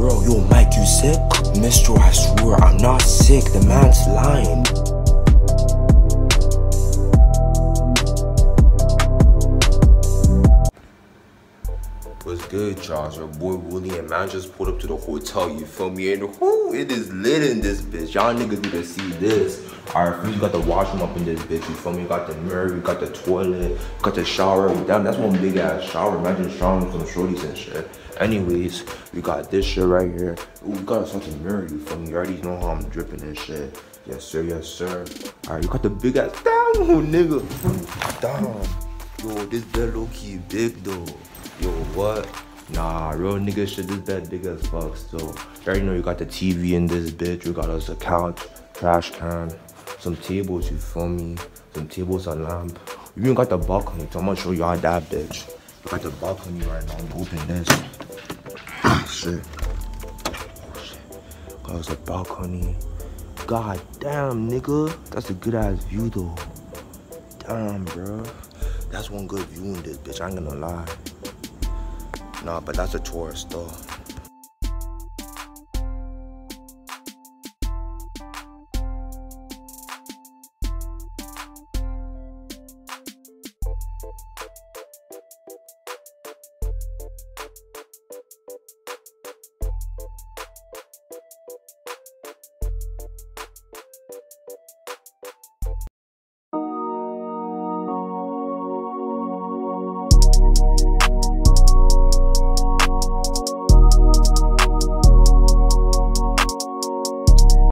bro, yo, Mike, you sick? Mister, I swear, I'm not sick. The man's lying. What's good, y'all? It's your boy Willie, and man just pulled up to the hotel, you feel me? And whoo, it is lit in this bitch. Y'all niggas need to see this. Alright, first you got the washroom up in this bitch, you feel me? You got the mirror, you got the toilet, you got the shower. Damn, that's one big ass shower. Imagine showering with some shorties and shit. Anyways, you got this shit right here. Ooh, you got a fucking mirror, you feel me? You already know how I'm dripping and shit. Yes, sir, yes, sir. Alright, you got the big ass, damn, nigga. Damn. Yo, this bed low key big though. Yo, what? Nah, real nigga shit, this bed big as fuck still. You already know you got the TV in this bitch. You got us a couch, trash can, some tables, you feel me? Some tables, a lamp. You even got the balcony, so I'm gonna show y'all that bitch. You got the balcony right now. Open this. Shit. Oh shit. Got us a balcony. God damn, nigga. That's a good ass view though. Damn, bro. That's one good view in this bitch, I ain't gonna lie. Nah, but that's a tourist though.